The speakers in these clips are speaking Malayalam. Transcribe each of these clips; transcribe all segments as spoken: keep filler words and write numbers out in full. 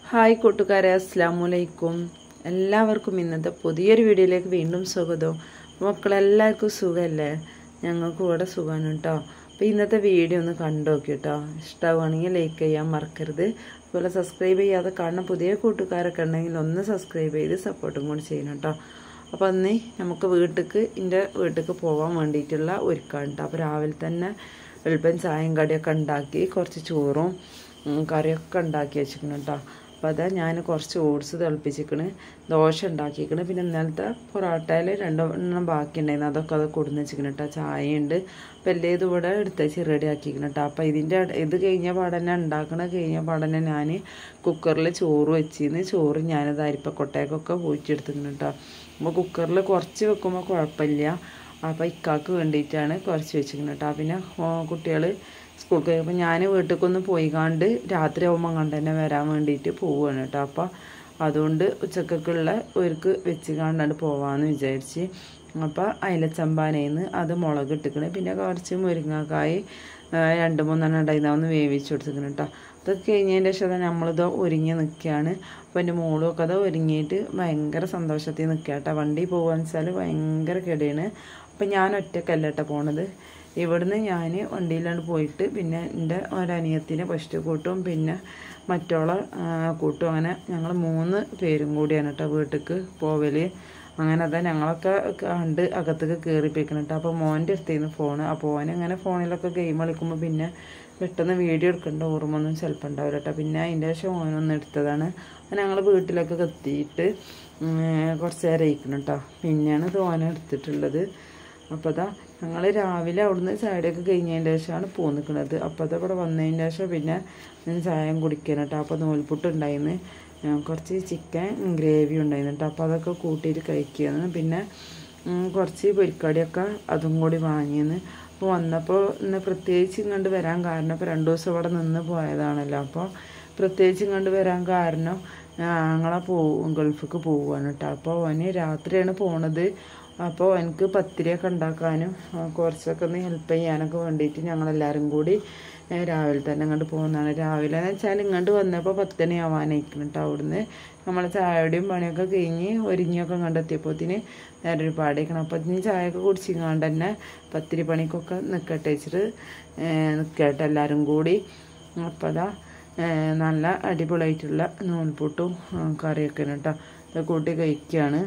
ഹായ് കൂട്ടുകാരെ, അസ്സലാമു അലൈക്കും. എല്ലാവർക്കും ഇന്നത്തെ പുതിയൊരു വീഡിയോയിലേക്ക് വീണ്ടും സ്വാഗതം. മക്കളെല്ലാവർക്കും സുഖമല്ലേ? ഞങ്ങൾക്ക് ഇവിടെ സുഖമാണ് കേട്ടോ. അപ്പോൾ ഇന്നത്തെ വീഡിയോ ഒന്ന് കണ്ടു നോക്കി കേട്ടോ. ഇഷ്ടമാവുകയാണെങ്കിൽ ലൈക്ക് ചെയ്യാൻ മറക്കരുത്. അതുപോലെ സബ്സ്ക്രൈബ് ചെയ്യാതെ കാണുന്ന പുതിയ കൂട്ടുകാരൊക്കെ ഉണ്ടെങ്കിൽ ഒന്ന് സബ്സ്ക്രൈബ് ചെയ്ത് സപ്പോർട്ടും കൂടി ചെയ്യണം കേട്ടോ. അപ്പോൾ അന്ന് നമുക്ക് വീട്ടിലേക്ക് എൻ്റെ വീട്ടിലേക്ക് പോകാൻ വേണ്ടിയിട്ടുള്ള ഒരുക്കാണ് കേട്ടോ. അപ്പോൾ രാവിലെ തന്നെ എളുപ്പം ചായയും കടിയൊക്കെ ഉണ്ടാക്കി കുറച്ച് ചോറും കറിയൊക്കെ ഉണ്ടാക്കി വെച്ചിരിക്കണം കേട്ടോ. അപ്പോൾ അതാ ഞാൻ കുറച്ച് ഓട്സ് തിളപ്പിച്ചിരിക്കണ്, ദോശ ഉണ്ടാക്കിയിരിക്കണ്, പിന്നെ ഇന്നലത്തെ പൊറോട്ടയിൽ രണ്ടെണ്ണം ബാക്കി ഉണ്ടായിരുന്നു, അതൊക്കെ അത് കൊടുന്ന് വെച്ചിരിക്കണം കേട്ടോ. ചായയുണ്ട്. അപ്പോൾ എല്ലാം ഇത് ഇവിടെ എടുത്തേച്ച് റെഡി ആക്കിയിരിക്കണം കേട്ടോ. അപ്പോൾ ഇതിൻ്റെ ഇത് കഴിഞ്ഞ പാടന്നെ ഉണ്ടാക്കണ കഴിഞ്ഞ പാടന്നെ ഞാൻ കുക്കറിൽ ചോറ് വെച്ചിരുന്ന് ചോറ് ഞാനത് അരിപ്പക്കൊട്ടയൊക്കെ പോയിട്ടെടുത്തിരിക്കണം കേട്ടോ. അപ്പോൾ കുക്കറിൽ കുറച്ച് വെക്കുമ്പോൾ കുഴപ്പമില്ല. അപ്പോൾ ഇക്കാക്ക് വേണ്ടിയിട്ടാണ് കുറച്ച് വെച്ചിരിക്കണം കേട്ടോ. പിന്നെ കുട്ടികൾ സ്കൂൾ കഴിയുമ്പോൾ ഞാൻ വീട്ടിലേക്കൊന്ന് പോയി കണ്ട് രാത്രി ആകുമ്പോൾ കണ്ട് തന്നെ വരാൻ വേണ്ടിയിട്ട് പോവുകയാണ് കേട്ടോ. അപ്പോൾ അതുകൊണ്ട് ഉച്ചക്കൊക്കെയുള്ള ഒരുക്ക് വെച്ച് കണ്ടാണ്ട് പോവാമെന്ന് വിചാരിച്ച്. അപ്പോൾ അയിലച്ചമ്പാനയിന്ന് അത് മുളക് ഇട്ടിക്കണേ, പിന്നെ കുറച്ച് മുരിങ്ങക്കായി രണ്ട് മൂന്നെണ്ണം ഉണ്ടായിരുന്നു, ഒന്ന് വേവിച്ച് കൊടുത്തിക്കണം കേട്ടോ. അതൊക്കെ കഴിഞ്ഞതിൻ്റെ ശേഷം നമ്മളിത് ഒരുങ്ങി നിൽക്കുകയാണ്. അപ്പോൾ എൻ്റെ മോളും ഒക്കെ അത് ഒരുങ്ങിയിട്ട് ഭയങ്കര സന്തോഷത്തിൽ നിൽക്കുക കേട്ടോ. വണ്ടി പോകുകയെന്ന് വെച്ചാൽ ഭയങ്കര കെടിയാണ്. അപ്പം ഞാൻ ഒറ്റക്കല്ല കേട്ടോ പോണത്. ഇവിടുന്ന് ഞാൻ വണ്ടിയിലാണ് പോയിട്ട് പിന്നെ എൻ്റെ ഒരനിയത്തിനെ ഫസ്റ്റ് കൂട്ടും പിന്നെ മറ്റോളെ കൂട്ടും, അങ്ങനെ ഞങ്ങൾ മൂന്ന് പേരും കൂടിയാണ് കേട്ടോ വീട്ടിലേക്ക് പോവൽ. അങ്ങനെ അതാ ഞങ്ങളൊക്കെ കണ്ട് അകത്തേക്ക് കയറിപ്പിക്കണം കേട്ടോ. അപ്പോൾ മോൻ്റെ അടുത്തേന്ന് ഫോണ്. അപ്പോൾ ഓൻ അങ്ങനെ ഫോണിലൊക്കെ ഗെയിം കളിക്കുമ്പോൾ പിന്നെ പെട്ടെന്ന് വീഡിയോ എടുക്കേണ്ട ഓർമ്മ ഒന്നും ചിലപ്പോൾ ഉണ്ടാവില്ല കേട്ടോ. പിന്നെ അതിൻ്റെ ശേഷം ഓനൊന്നും എടുത്തതാണ്. അപ്പോൾ ഞങ്ങൾ വീട്ടിലൊക്കെ എത്തിയിട്ട് കുറച്ച് നേരം ഇരിക്കണം കേട്ടോ. പിന്നെയാണ് ഇത് ഓന എടുത്തിട്ടുള്ളത്. അപ്പോൾ അതാ ഞങ്ങൾ രാവിലെ അവിടുന്ന് ചായയൊക്കെ കഴിഞ്ഞതിൻ്റെ ശേഷമാണ് പോ നിൽക്കുന്നത്. അപ്പോൾ അത് ഇവിടെ വന്നതിൻ്റെ ശേഷം പിന്നെ ഞാൻ ചായം കുടിക്കാൻ കേട്ടോ. അപ്പോൾ നൂൽപുട്ട് ഉണ്ടായിരുന്നു, കുറച്ച് ചിക്കൻ ഗ്രേവി ഉണ്ടായിരുന്നു കേട്ടോ. അപ്പോൾ അതൊക്കെ കൂട്ടിയിട്ട് കഴിക്കുകയാണ്. പിന്നെ കുറച്ച് പൊരിക്കടിയൊക്കെ അതും കൂടി വാങ്ങിയെന്ന്. അപ്പോൾ വന്നപ്പോൾ ഇന്ന് പ്രത്യേകിച്ച് ഇങ്ങോട്ട് വരാൻ കാരണം ഇപ്പോൾ രണ്ട് ദിവസം ഇവിടെ നിന്ന് പോയതാണല്ലോ. അപ്പോൾ പ്രത്യേകിച്ച് ഇങ്ങോട്ട് വരാൻ കാരണം ഞങ്ങളെ പോവും ഗൾഫിക്ക് പോവുകയാണ് കേട്ടോ. അപ്പോൾ അവന് രാത്രിയാണ് പോണത്. അപ്പോൾ എനിക്ക് പത്തിരിയൊക്കെ ഉണ്ടാക്കാനും കുറച്ചൊക്കെ ഒന്ന് ഹെൽപ്പ് ചെയ്യാനൊക്കെ വേണ്ടിയിട്ട് ഞങ്ങളെല്ലാവരും കൂടി രാവിലെ തന്നെ ഇങ്ങോട്ട് പോകുന്നതാണ്. രാവിലെ എന്ന് വെച്ചാൽ ഇങ്ങോട്ട് വന്നപ്പോൾ പത്തണി ആവാനായിരിക്കണം കേട്ടോ. അവിടുന്ന് നമ്മൾ ചായയുടെയും പണിയൊക്കെ കഴിഞ്ഞ് ഒരുങ്ങിയൊക്കെ കണ്ടെത്തിയപ്പോഴത്തിന് നേരെ ഒരു പാടിക്കണം. അപ്പോൾ ഇനി ചായയൊക്കെ കുടിച്ചിങ്ങാണ്ട് തന്നെ പത്തിരി പണിക്കൊക്കെ നിൽക്കട്ടെ വെച്ചിട്ട് നിൽക്കട്ടെ എല്ലാവരും കൂടി. അപ്പോൾ അതാ നല്ല അടിപൊളിയായിട്ടുള്ള നൂൽപുട്ടും കറിയൊക്കെ കേട്ടോ. അത് കൂട്ടി കഴിക്കുകയാണ്.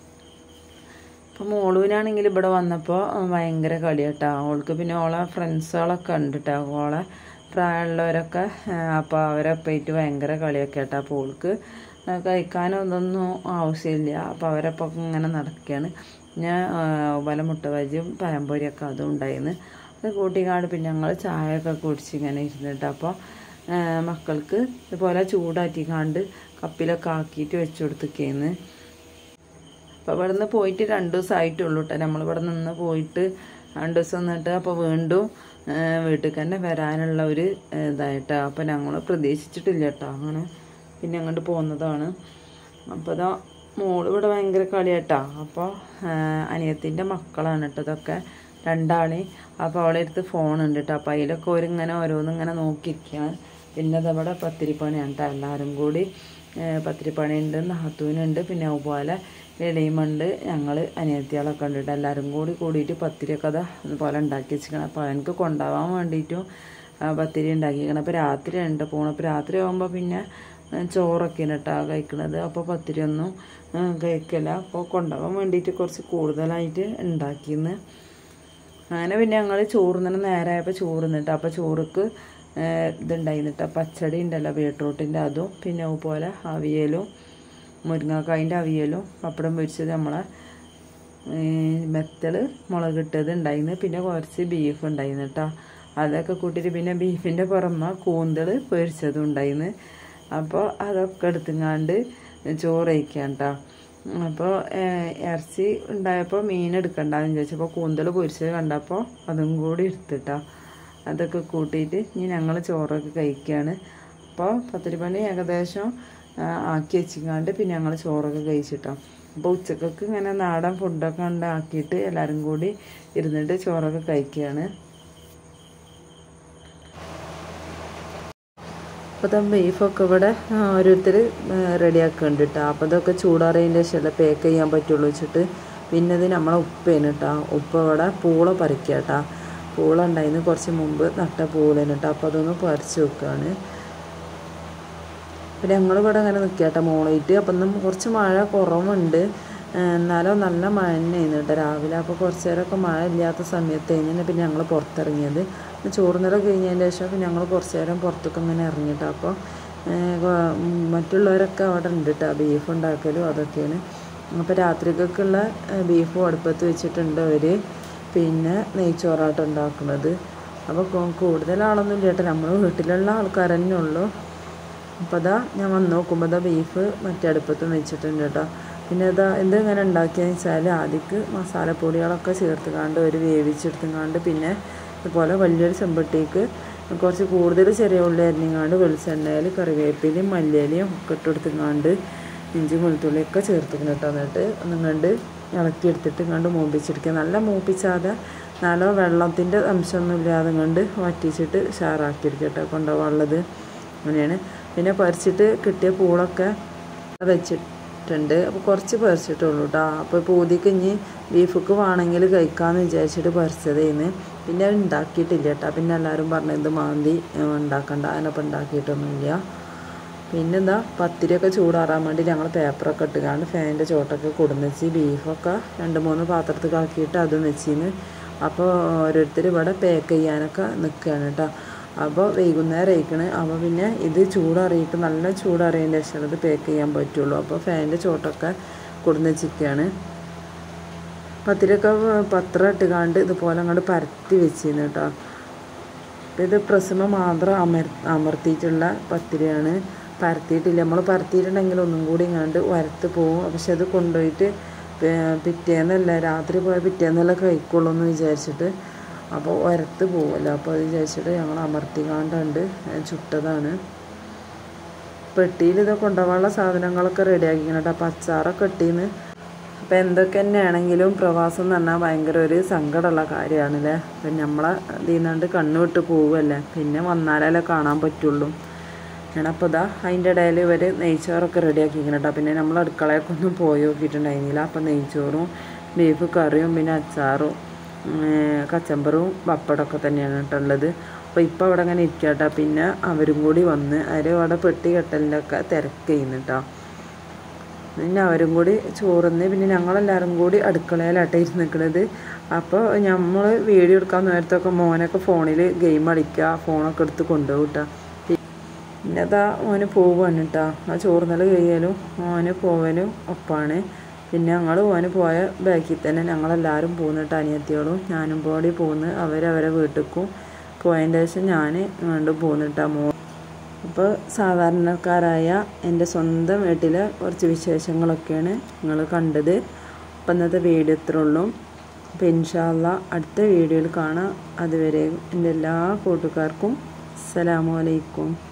അപ്പോൾ മോളുവിനാണെങ്കിൽ ഇവിടെ വന്നപ്പോൾ ഭയങ്കര കളി കേട്ടോ. അവൾക്ക് പിന്നെ ഓളെ ഫ്രണ്ട്സുകളൊക്കെ ഉണ്ട് കേട്ടോ, ഓളെ പ്രായമുള്ളവരൊക്കെ. അപ്പോൾ അവരൊക്കെ ആയിട്ട് ഭയങ്കര കളിയൊക്കെ കേട്ടോ. അപ്പോൾ അവൾക്ക് കഴിക്കാനൊന്നും ആവശ്യമില്ല. അപ്പോൾ അവരപ്പോൾ ഇങ്ങനെ നടക്കുകയാണ്. പിന്നെ പല മുട്ട ബജിയും പഴംപൊരിയൊക്കെ അതും ഉണ്ടായിരുന്നു. അത് കൂട്ടിക്കാണ്ട് പിന്നെ ഞങ്ങൾ ചായയൊക്കെ കുടിച്ച് ഇങ്ങനെ ഇരുന്നിട്ട് അപ്പോൾ മക്കൾക്ക് ഇതുപോലെ ചൂടാറ്റിക്കാണ്ട് കപ്പിലൊക്കെ ആക്കിയിട്ട് വെച്ച് കൊടുത്തിരിക്കുന്നു. അപ്പോൾ ഇവിടെ നിന്ന് പോയിട്ട് രണ്ട് ദിവസമായിട്ടുള്ളൂ കേട്ടോ. നമ്മളിവിടെ നിന്ന് പോയിട്ട് രണ്ട് ദിവസം നിന്നിട്ട് അപ്പോൾ വീണ്ടും വീട്ടിൽ തന്നെ വരാനുള്ള ഒരു ഇതായിട്ടോ. അപ്പോൾ ഞങ്ങൾ പ്രതീക്ഷിച്ചിട്ടില്ല കേട്ടോ. അങ്ങനെ പിന്നെ അങ്ങോട്ട് പോകുന്നതാണ്. അപ്പോൾ അതാ മോള് ഇവിടെ ഭയങ്കര കളിയാട്ടോ. അപ്പോൾ അനിയത്തിൻ്റെ മക്കളാണ് കേട്ടോ ഇതൊക്കെ രണ്ടാളി. അപ്പോൾ അവളെ അടുത്ത് ഫോണുണ്ട് കേട്ടോ. അപ്പോൾ അതിലൊക്കെ ഓരിങ്ങനെ ഓരോന്നിങ്ങനെ നോക്കിയിരിക്കുകയാണ്. പിന്നെ അതവിടെ പത്തിരിപ്പണിയാണ് കേട്ടോ. എല്ലാവരും കൂടി പത്തിരിപ്പണിയുണ്ട്, നാത്തൂനുണ്ട്, പിന്നെ അതുപോലെ ഇളയുമുണ്ട്, ഞങ്ങൾ അനിയത്തികളൊക്കെ ഉണ്ട് കേട്ടോ. എല്ലാവരും കൂടി കൂടിയിട്ട് പത്തിരിയൊക്കെ അതാ അതുപോലെ ഉണ്ടാക്കി വെച്ചിരിക്കണം. അപ്പോൾ എനിക്ക് കൊണ്ടുപോകാൻ വേണ്ടിയിട്ടും പത്തിരി ഉണ്ടാക്കിയിരിക്കണം. അപ്പോൾ രാത്രി ഉണ്ട് പോകണം. അപ്പോൾ രാത്രി ആകുമ്പോൾ പിന്നെ ചോറൊക്കെയാണ് കേട്ടോ കഴിക്കണത്. അപ്പോൾ പത്തിരി ഒന്നും കഴിക്കില്ല. അപ്പോൾ കൊണ്ടുപോകാൻ വേണ്ടിയിട്ട് കുറച്ച് കൂടുതലായിട്ട് ഉണ്ടാക്കിയെന്ന്. അങ്ങനെ പിന്നെ ഞങ്ങൾ ചോറ് തന്നെ നേരമായപ്പോൾ ചോറ് നിന്നിട്ട് അപ്പോൾ ചോറുക്ക് ഇതുണ്ടായിരുന്നിട്ട് പച്ചടി ഉണ്ടല്ലോ ബീട്രൂട്ടിൻ്റെ അതും പിന്നെ അതുപോലെ അവിയലും മുരിങ്ങക്കായിൻ്റെ അവിയലും പപ്പടം പൊരിച്ചത് നമ്മളെ മെത്തൽ മുളകിട്ടത് ഉണ്ടായിരുന്നു. പിന്നെ കുറച്ച് ബീഫ് ഉണ്ടായിരുന്നു കേട്ടോ. അതൊക്കെ കൂട്ടിയിട്ട് പിന്നെ ബീഫിൻ്റെ പുറമെ കൂന്തൽ പൊരിച്ചതും ഉണ്ടായിരുന്നു. അപ്പോൾ അതൊക്കെ എടുത്തുങ്ങാണ്ട് ചോറ് കഴിക്കാം കേട്ടോ. അപ്പോൾ ഇറച്ചി ഉണ്ടായപ്പോൾ മീൻ എടുക്കണ്ടെന്ന് ചോദിച്ചപ്പോൾ കൂന്തൽ പൊരിച്ചത് കണ്ടപ്പോൾ അതും കൂടി എടുത്തിട്ടോ. അതൊക്കെ കൂട്ടിയിട്ട് ഇനി ഞങ്ങൾ ചോറൊക്കെ കഴിക്കുകയാണ്. അപ്പോൾ പത്തിരി പണി ഏകദേശം ആക്കി വെച്ചിങ്ങാണ്ട് പിന്നെ ഞങ്ങൾ ചോറൊക്കെ കഴിച്ചിട്ടോ. അപ്പോൾ ഉച്ചക്കൊക്കെ ഇങ്ങനെ നാടൻ ഫുഡൊക്കെ ഉണ്ടാക്കിയിട്ട് എല്ലാവരും കൂടി ഇരുന്നിട്ട് ചോറൊക്കെ കഴിക്കുകയാണ്. അപ്പോൾ തന്നെ ബീഫൊക്കെ ഇവിടെ ഓരോരുത്തർ റെഡിയാക്കുന്നുണ്ട് കേട്ടോ. അപ്പോൾ ഇതൊക്കെ ചൂടാറിയതിൻ്റെ ശേഷം പാക്ക് ചെയ്യാൻ പറ്റുള്ളൂ വെച്ചിട്ട് പിന്നെ ഇത് നമ്മളെ ഉപ്പേന് കേട്ടോ. ഉപ്പ ഇവിടെ പൂള പറിക്കുക കേട്ടോ. പൂള ഉണ്ടായിരുന്നു കുറച്ച് മുമ്പ് നട്ട പൂളേന് കേട്ടോ. അപ്പോൾ അതൊന്ന് പറിച്ച് വെക്കുകയാണ്. പിന്നെ ഞങ്ങളിവിടെ അങ്ങനെ നിൽക്കുക കേട്ടോ മോളായിട്ട്. അപ്പം ഇന്നും കുറച്ച് മഴ കുറവുണ്ട്, എന്നാലും നല്ല മഴ തന്നെയായിരുന്നു കേട്ടോ രാവിലെ. അപ്പോൾ കുറച്ച് നേരമൊക്കെ മഴ ഇല്ലാത്ത സമയത്ത് കഴിഞ്ഞാൽ പിന്നെ ഞങ്ങൾ പുറത്തിറങ്ങിയത്. ചോറുനില കഴിഞ്ഞതിന് ശേഷം പിന്നെ ഞങ്ങൾ കുറച്ച് നേരം പുറത്തൊക്കെ ഇങ്ങനെ ഇറങ്ങിയിട്ടോ. അപ്പോൾ മറ്റുള്ളവരൊക്കെ അവിടെ ഉണ്ട് കേട്ടോ, ബീഫ് ഉണ്ടാക്കലും അതൊക്കെയാണ്. അപ്പോൾ രാത്രിക്കൊക്കെയുള്ള ബീഫും അടുപ്പത്ത് വെച്ചിട്ടുണ്ട് അവർ. പിന്നെ നെയ്ച്ചോറാട്ടം ഉണ്ടാക്കുന്നത്. അപ്പോൾ കൂടുതൽ ആളൊന്നും ഇല്ല കേട്ടോ, നമ്മൾ വീട്ടിലുള്ള ആൾക്കാർ തന്നെ ഉള്ളൂ. അപ്പോൾ അതാ ഞാൻ വന്ന് നോക്കുമ്പോൾ അതാ ബീഫ് മറ്റേ അടുപ്പത്തും വെച്ചിട്ടുണ്ട് കേട്ടോ. പിന്നെ അതാ എന്തെങ്ങനെ ഉണ്ടാക്കിയെന്ന് വെച്ചാൽ ആദ്യക്ക് മസാലപ്പൊടികളൊക്കെ ചേർത്ത് കാണ്ട് ഒരു വേവിച്ചെടുത്തുങ്ങാണ്ട് പിന്നെ ഇതുപോലെ വലിയൊരു ചെമ്പട്ടിക്ക് കുറച്ച് കൂടുതൽ ചെറിയ ഉള്ളി അരിഞ്ഞങ്ങാണ്ട് വെളിച്ചെണ്ണയിൽ കറിവേപ്പിലയും മല്ലിയിലയും ഒക്കെ ഇട്ടെടുത്തുങ്ങാണ്ട് ഇഞ്ചി വെളുത്തുള്ളിയൊക്കെ ചേർത്തിക്കണം കേട്ടോ. എന്നിട്ട് ഒന്നുങ്ങാണ്ട് ഇളക്കി എടുത്തിട്ട് കണ്ട് മൂപ്പിച്ചെടുക്കുക. നല്ല മൂപ്പിച്ചാതെ നല്ല വെള്ളത്തിൻ്റെ അംശമൊന്നും ഇല്ലാതെ കണ്ട് വറ്റിച്ചിട്ട് ഷാറാക്കിയെടുക്കുക കേട്ടോ കൊണ്ടുപോകാനുള്ളത്. അങ്ങനെയാണ്. പിന്നെ പറിച്ചിട്ട് കിട്ടിയ പൂളൊക്കെ വെച്ചിട്ടുണ്ട്. അപ്പോൾ കുറച്ച് പറിച്ചിട്ടുള്ളൂ കേട്ടോ. അപ്പോൾ പൂതിക്ക് ഇനി ബീഫൊക്കെ വേണമെങ്കിൽ കഴിക്കാമെന്ന് വിചാരിച്ചിട്ട് പറിച്ചതേന്ന്. പിന്നെ അത് ഉണ്ടാക്കിയിട്ടില്ല കേട്ടോ. പിന്നെ എല്ലാവരും പറഞ്ഞത് മാന്തി ഉണ്ടാക്കണ്ട, അതിനപ്പോൾ ഉണ്ടാക്കിയിട്ടൊന്നുമില്ല. പിന്നെ എന്താ പത്തിരിയൊക്കെ ചൂടാറാൻ വേണ്ടി ഞങ്ങൾ പേപ്പറൊക്കെ ഇട്ടുകൊണ്ട് ഫാനിൻ്റെ ചോട്ടൊക്കെ കൊടുന്ന് വെച്ച് ബീഫൊക്കെ രണ്ട് മൂന്ന് പാത്രത്തിൽ ആക്കിയിട്ട് അതും വെച്ചിന്ന്. അപ്പോൾ ഓരോരുത്തർ ഇവിടെ പാക്ക് ചെയ്യാനൊക്കെ നിൽക്കുകയാണ് കേട്ടോ. അപ്പോൾ വൈകുന്നേരം ആയിക്കണ്. അപ്പോൾ പിന്നെ ഇത് ചൂടറിയിട്ട് നല്ല ചൂടറിയതിൻ്റെ ശേഷം അത് പാക്ക് ചെയ്യാൻ പറ്റുള്ളൂ. അപ്പോൾ ഫാനിൻ്റെ ചോട്ടൊക്കെ കൊടുന്ന് വെച്ചിരിക്കുകയാണ്. പത്തിരിയൊക്കെ പത്രം ഇട്ടുകാണ്ട് ഇതുപോലെ അങ്ങോട്ട് പരത്തി വെച്ചിരുന്നു കേട്ടോ. അപ്പോൾ ഇത് പ്രസമ മാത്രം അമർ അമർത്തിയിട്ടുള്ള പത്തിരിയാണ്, പരത്തിയിട്ടില്ല. നമ്മൾ പരത്തിയിട്ടുണ്ടെങ്കിൽ ഒന്നും കൂടി ഇങ്ങാണ്ട് വരത്ത് പോവും. പക്ഷെ അത് കൊണ്ടുപോയിട്ട് പിറ്റേന്നല്ല രാത്രി പോയ പിറ്റേന്നല്ല കഴിക്കുള്ളൂ എന്ന് വിചാരിച്ചിട്ട് അപ്പോൾ ഉരത്ത് പോവുമല്ലോ. അപ്പോൾ അത് വിചാരിച്ചിട്ട് ഞങ്ങൾ അമർത്തിക്കാണ്ടുണ്ട് ചുട്ടതാണ്. പെട്ടിയിൽ ഇത് കൊണ്ടുപോകാനുള്ള സാധനങ്ങളൊക്കെ റെഡിയാക്കിക്കണം കേട്ടോ. അപ്പോൾ അച്ചാറൊക്കെ ഇട്ടീന്ന്. അപ്പോൾ എന്തൊക്കെ തന്നെയാണെങ്കിലും പ്രവാസം എന്ന് പറഞ്ഞാൽ ഭയങ്കര ഒരു സങ്കടമുള്ള കാര്യമാണല്ലേ. അപ്പം നമ്മളെ ഇതിൽ നിന്നുകൊണ്ട് കണ്ണു വിട്ട് പോവുമല്ലേ, പിന്നെ വന്നാലല്ലേ കാണാൻ പറ്റുള്ളൂ. ഞാനപ്പോൾ ഇതാ അതിൻ്റെ ഇടയിൽ ഇവർ നെയ്ച്ചോറൊക്കെ റെഡിയാക്കിക്കണം കേട്ടോ. പിന്നെ നമ്മൾ അടുക്കളയൊക്കെ ഒന്നും പോയി നോക്കിയിട്ടുണ്ടായിരുന്നില്ല. അപ്പോൾ നെയ്ച്ചോറും ബീഫ് കറിയും പിന്നെ അച്ചാറും കച്ചമ്പറും പപ്പടമൊക്കെ തന്നെയാണ് കേട്ടുള്ളത്. അപ്പോൾ ഇപ്പോൾ അവിടെ അങ്ങനെ ഇരിക്കുക കേട്ടോ. പിന്നെ അവരും കൂടി വന്ന് അവർ അവിടെ പെട്ടി കെട്ടലിൻ്റെ ഒക്കെ തിരക്ക് ചെയ്യുന്നു കേട്ടോ. പിന്നെ അവരും കൂടി ചോറുന്ന് പിന്നെ ഞങ്ങളെല്ലാവരും കൂടി അടുക്കളയിലാട്ടോ ഇരുന്ന് നിൽക്കുന്നത്. അപ്പോൾ നമ്മൾ വീഡിയോ എടുക്കാൻ നേരത്തൊക്കെ മോനൊക്കെ ഫോണിൽ ഗെയിം കളിക്കുക, ഫോണൊക്കെ എടുത്ത് കൊണ്ടുപോകും കേട്ടോ. പിന്നെ അതാ മോന് പോവുകയാണ് കേട്ടോ. ആ ചോറുന്നൽ കഴിയലും മോന് പോവലും ഒപ്പമാണ്. പിന്നെ ഞങ്ങൾ മോന് പോയ ബാക്കിൽ തന്നെ ഞങ്ങളെല്ലാവരും പോകുന്നു കേട്ടോ. അനിയത്തിയോളും ഞാനും പോടി പോകുന്നു. അവരവരെ വീട്ടിലേക്കും പോയതിൻ്റെ ശേഷം ഞാൻ വീണ്ടും പോകുന്നു കേട്ടോ. മോ അപ്പോൾ സാധാരണക്കാരായ എൻ്റെ സ്വന്തം വീട്ടിലെ കുറച്ച് വിശേഷങ്ങളൊക്കെയാണ് നിങ്ങൾ കണ്ടത്. അപ്പം ഇന്നത്തെ വീഡിയോ ഇത്രേ ഉള്ളൂ. അപ്പോൾ ഇൻഷാ അല്ലാഹ് അടുത്ത വീഡിയോയിൽ കാണാം. അതുവരെ എൻ്റെ എല്ലാ കൂട്ടുകാർക്കും അസ്സലാമു അലൈക്കും.